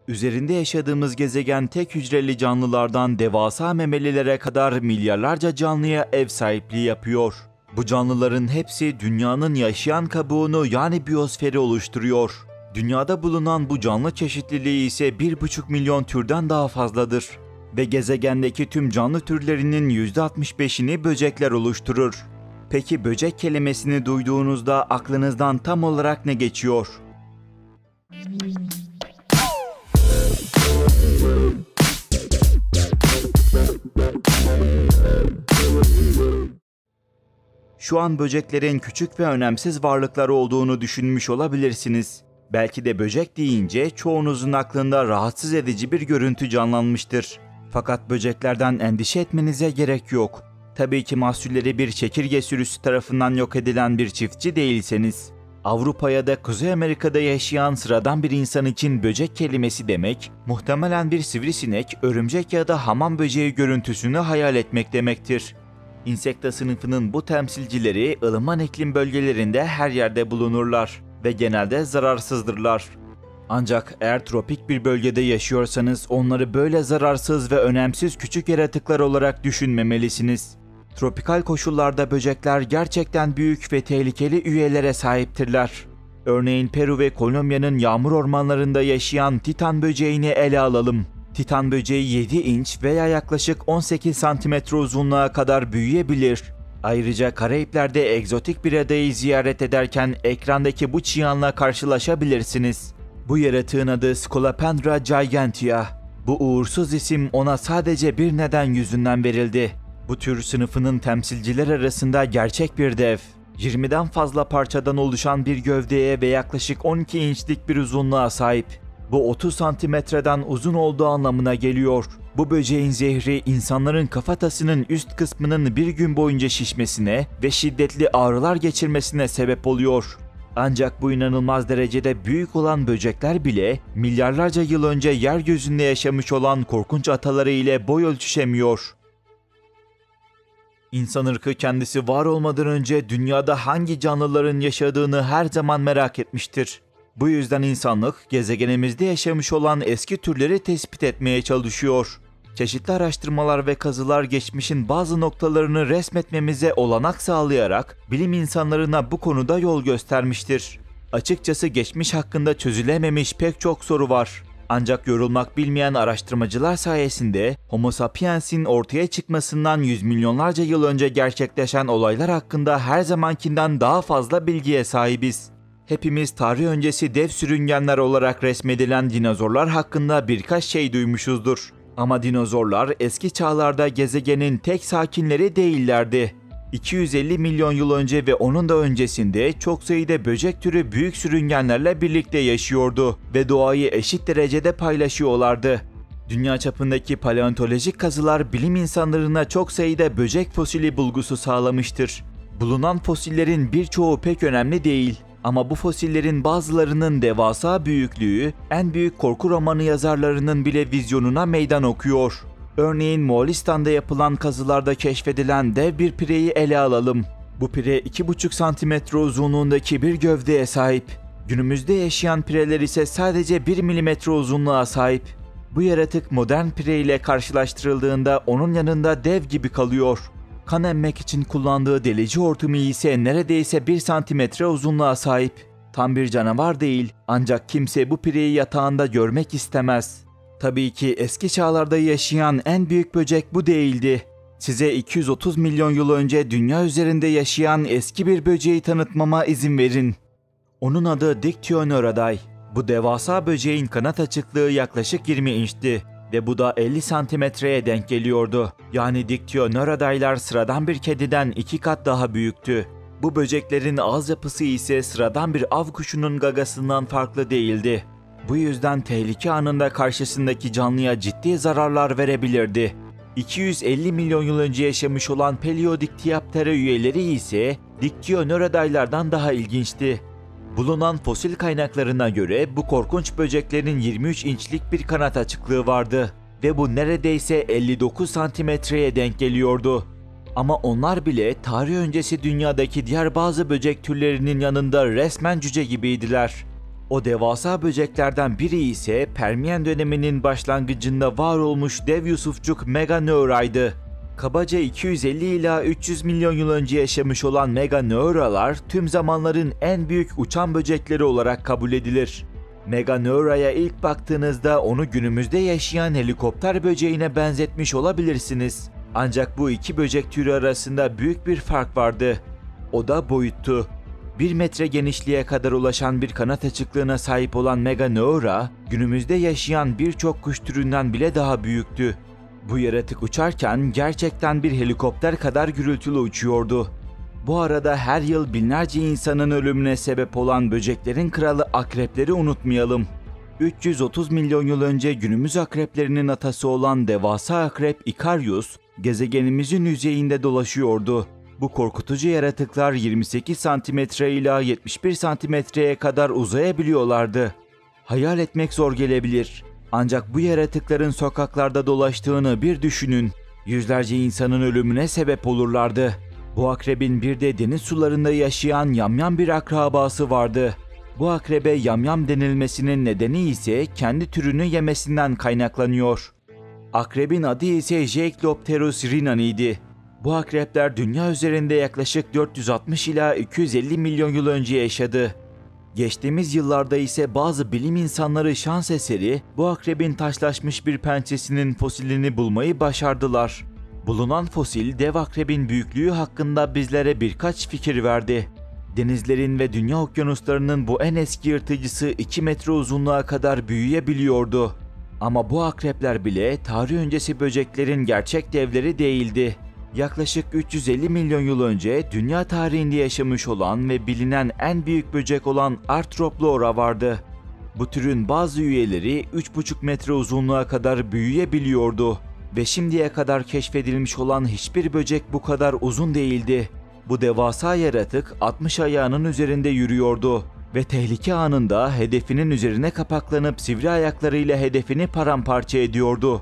Üzerinde yaşadığımız gezegen tek hücreli canlılardan devasa memelilere kadar milyarlarca canlıya ev sahipliği yapıyor. Bu canlıların hepsi dünyanın yaşayan kabuğunu yani biyosferi oluşturuyor. Dünyada bulunan bu canlı çeşitliliği ise 1,5 milyon türden daha fazladır. Ve gezegendeki tüm canlı türlerinin %65'ini böcekler oluşturur. Peki böcek kelimesini duyduğunuzda aklınızdan tam olarak ne geçiyor? Şu an böceklerin küçük ve önemsiz varlıklar olduğunu düşünmüş olabilirsiniz. Belki de böcek deyince çoğunuzun aklında rahatsız edici bir görüntü canlanmıştır. Fakat böceklerden endişe etmenize gerek yok. Tabii ki mahsulleri bir çekirge sürüsü tarafından yok edilen bir çiftçi değilseniz. Avrupa ya da Kuzey Amerika'da yaşayan sıradan bir insan için böcek kelimesi demek, muhtemelen bir sivrisinek, örümcek ya da hamam böceği görüntüsünü hayal etmek demektir. İnsekta sınıfının bu temsilcileri ılıman iklim bölgelerinde her yerde bulunurlar ve genelde zararsızdırlar. Ancak eğer tropik bir bölgede yaşıyorsanız onları böyle zararsız ve önemsiz küçük yaratıklar olarak düşünmemelisiniz. Tropikal koşullarda böcekler gerçekten büyük ve tehlikeli üyelere sahiptirler. Örneğin Peru ve Kolombiya'nın yağmur ormanlarında yaşayan titan böceğini ele alalım. Titan böceği 7 inç veya yaklaşık 18 santimetre uzunluğa kadar büyüyebilir. Ayrıca Karayipler'de egzotik bir adayı ziyaret ederken ekrandaki bu çıyanla karşılaşabilirsiniz. Bu yaratığın adı Scolopendra gigantea. Bu uğursuz isim ona sadece bir neden yüzünden verildi. Bu tür sınıfının temsilciler arasında gerçek bir dev. 20'den fazla parçadan oluşan bir gövdeye ve yaklaşık 12 inçlik bir uzunluğa sahip. Bu 30 santimetreden uzun olduğu anlamına geliyor. Bu böceğin zehri insanların kafatasının üst kısmının bir gün boyunca şişmesine ve şiddetli ağrılar geçirmesine sebep oluyor. Ancak bu inanılmaz derecede büyük olan böcekler bile milyarlarca yıl önce yeryüzünde yaşamış olan korkunç ataları ile boy ölçüşemiyor. İnsan ırkı kendisi var olmadan önce dünyada hangi canlıların yaşadığını her zaman merak etmiştir. Bu yüzden insanlık gezegenimizde yaşamış olan eski türleri tespit etmeye çalışıyor. Çeşitli araştırmalar ve kazılar geçmişin bazı noktalarını resmetmemize olanak sağlayarak bilim insanlarına bu konuda yol göstermiştir. Açıkçası geçmiş hakkında çözülememiş pek çok soru var. Ancak yorulmak bilmeyen araştırmacılar sayesinde Homo sapiens'in ortaya çıkmasından yüz milyonlarca yıl önce gerçekleşen olaylar hakkında her zamankinden daha fazla bilgiye sahibiz. Hepimiz tarih öncesi dev sürüngenler olarak resmedilen dinozorlar hakkında birkaç şey duymuşuzdur. Ama dinozorlar eski çağlarda gezegenin tek sakinleri değillerdi. 250 milyon yıl önce ve onun da öncesinde çok sayıda böcek türü büyük sürüngenlerle birlikte yaşıyordu ve doğayı eşit derecede paylaşıyorlardı. Dünya çapındaki paleontolojik kazılar bilim insanlarına çok sayıda böcek fosili bulgusu sağlamıştır. Bulunan fosillerin birçoğu pek önemli değil. Ama bu fosillerin bazılarının devasa büyüklüğü, en büyük korku romanı yazarlarının bile vizyonuna meydan okuyor. Örneğin Moğolistan'da yapılan kazılarda keşfedilen dev bir pireyi ele alalım. Bu pire 2,5 santimetre uzunluğundaki bir gövdeye sahip. Günümüzde yaşayan pireler ise sadece 1 milimetre uzunluğa sahip. Bu yaratık modern pire ile karşılaştırıldığında onun yanında dev gibi kalıyor. Kan emmek için kullandığı delici hortumu ise neredeyse 1 santimetre uzunluğa sahip. Tam bir canavar değil, ancak kimse bu pireyi yatağında görmek istemez. Tabii ki eski çağlarda yaşayan en büyük böcek bu değildi. Size 230 milyon yıl önce dünya üzerinde yaşayan eski bir böceği tanıtmama izin verin. Onun adı Dictyoneuridae. Bu devasa böceğin kanat açıklığı yaklaşık 20 inçti. Ve bu da 50 santimetreye denk geliyordu. Yani Dictyoneuridae'lar sıradan bir kediden 2 kat daha büyüktü. Bu böceklerin ağız yapısı ise sıradan bir av kuşunun gagasından farklı değildi. Bu yüzden tehlike anında karşısındaki canlıya ciddi zararlar verebilirdi. 250 milyon yıl önce yaşamış olan Paleodictyaptera üyeleri ise Dictyoneuridae'lardan daha ilginçti. Bulunan fosil kaynaklarına göre bu korkunç böceklerin 23 inçlik bir kanat açıklığı vardı ve bu neredeyse 59 santimetreye denk geliyordu. Ama onlar bile tarih öncesi dünyadaki diğer bazı böcek türlerinin yanında resmen cüce gibiydiler. O devasa böceklerden biri ise Permiyen döneminin başlangıcında var olmuş dev yusufçuk Meganeura'ydı. Kabaca 250 ila 300 milyon yıl önce yaşamış olan Meganeuralar tüm zamanların en büyük uçan böcekleri olarak kabul edilir. Meganeura'ya ilk baktığınızda onu günümüzde yaşayan helikopter böceğine benzetmiş olabilirsiniz. Ancak bu iki böcek türü arasında büyük bir fark vardı. O da boyuttu. 1 metre genişliğe kadar ulaşan bir kanat açıklığına sahip olan Meganeura, günümüzde yaşayan birçok kuş türünden bile daha büyüktü. Bu yaratık uçarken gerçekten bir helikopter kadar gürültülü uçuyordu. Bu arada her yıl binlerce insanın ölümüne sebep olan böceklerin kralı akrepleri unutmayalım. 330 milyon yıl önce günümüz akreplerinin atası olan devasa akrep Ikarius, gezegenimizin yüzeyinde dolaşıyordu. Bu korkutucu yaratıklar 28 santimetre ila 71 santimetreye kadar uzayabiliyorlardı. Hayal etmek zor gelebilir. Ancak bu yaratıkların sokaklarda dolaştığını bir düşünün. Yüzlerce insanın ölümüne sebep olurlardı. Bu akrebin bir de deniz sularında yaşayan yamyam bir akrabası vardı. Bu akrebe yamyam denilmesinin nedeni ise kendi türünü yemesinden kaynaklanıyor. Akrebin adı ise Jaiklopterus rhinani'ydi. Bu akrepler dünya üzerinde yaklaşık 460 ila 250 milyon yıl önce yaşadı. Geçtiğimiz yıllarda ise bazı bilim insanları şans eseri bu akrebin taşlaşmış bir pençesinin fosilini bulmayı başardılar. Bulunan fosil dev akrebin büyüklüğü hakkında bizlere birkaç fikir verdi. Denizlerin ve dünya okyanuslarının bu en eski yırtıcısı 2 metre uzunluğa kadar büyüyebiliyordu. Ama bu akrepler bile tarih öncesi böceklerin gerçek devleri değildi. Yaklaşık 350 milyon yıl önce dünya tarihinde yaşamış olan ve bilinen en büyük böcek olan Arthroplora vardı. Bu türün bazı üyeleri 3,5 metre uzunluğa kadar büyüyebiliyordu ve şimdiye kadar keşfedilmiş olan hiçbir böcek bu kadar uzun değildi. Bu devasa yaratık 60 ayağının üzerinde yürüyordu ve tehlike anında hedefinin üzerine kapaklanıp sivri ayaklarıyla hedefini paramparça ediyordu.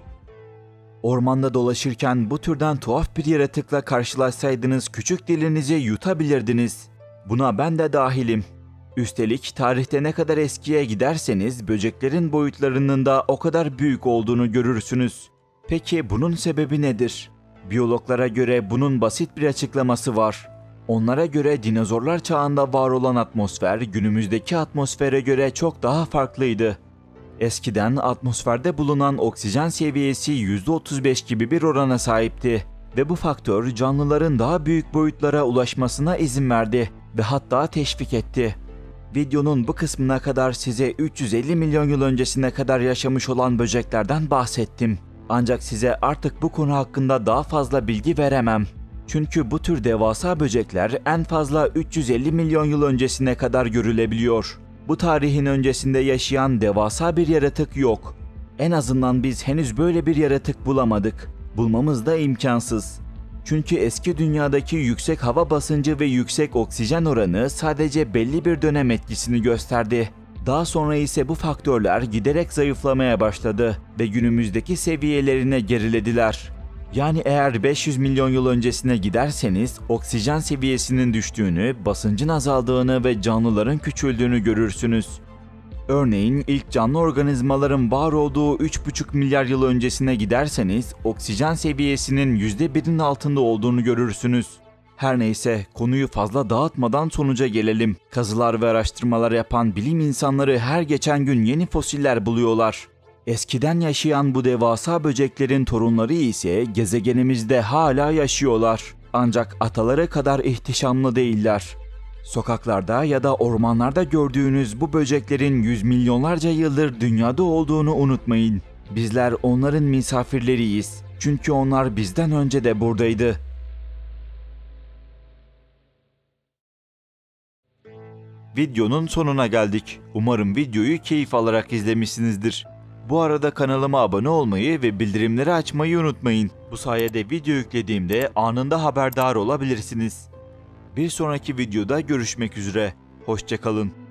Ormanda dolaşırken bu türden tuhaf bir yaratıkla karşılaşsaydınız küçük dilinizi yutabilirdiniz. Buna ben de dahilim. Üstelik tarihte ne kadar eskiye giderseniz böceklerin boyutlarının da o kadar büyük olduğunu görürsünüz. Peki bunun sebebi nedir? Biyologlara göre bunun basit bir açıklaması var. Onlara göre dinozorlar çağında var olan atmosfer günümüzdeki atmosfere göre çok daha farklıydı. Eskiden atmosferde bulunan oksijen seviyesi %35 gibi bir orana sahipti ve bu faktör canlıların daha büyük boyutlara ulaşmasına izin verdi ve hatta teşvik etti. Videonun bu kısmına kadar size 350 milyon yıl öncesine kadar yaşamış olan böceklerden bahsettim. Ancak size artık bu konu hakkında daha fazla bilgi veremem. Çünkü bu tür devasa böcekler en fazla 350 milyon yıl öncesine kadar görülebiliyor. Bu tarihin öncesinde yaşayan devasa bir yaratık yok. En azından biz henüz böyle bir yaratık bulamadık. Bulmamız da imkansız. Çünkü eski dünyadaki yüksek hava basıncı ve yüksek oksijen oranı sadece belli bir dönem etkisini gösterdi. Daha sonra ise bu faktörler giderek zayıflamaya başladı ve günümüzdeki seviyelerine gerilediler. Yani eğer 500 milyon yıl öncesine giderseniz oksijen seviyesinin düştüğünü, basıncın azaldığını ve canlıların küçüldüğünü görürsünüz. Örneğin ilk canlı organizmaların var olduğu 3,5 milyar yıl öncesine giderseniz oksijen seviyesinin %1'in altında olduğunu görürsünüz. Her neyse, konuyu fazla dağıtmadan sonuca gelelim. Kazılar ve araştırmalar yapan bilim insanları her geçen gün yeni fosiller buluyorlar. Eskiden yaşayan bu devasa böceklerin torunları ise gezegenimizde hala yaşıyorlar. Ancak ataları kadar ihtişamlı değiller. Sokaklarda ya da ormanlarda gördüğünüz bu böceklerin yüz milyonlarca yıldır dünyada olduğunu unutmayın. Bizler onların misafirleriyiz. Çünkü onlar bizden önce de buradaydı. Videonun sonuna geldik. Umarım videoyu keyif alarak izlemişsinizdir. Bu arada kanalıma abone olmayı ve bildirimleri açmayı unutmayın. Bu sayede video yüklediğimde anında haberdar olabilirsiniz. Bir sonraki videoda görüşmek üzere. Hoşça kalın.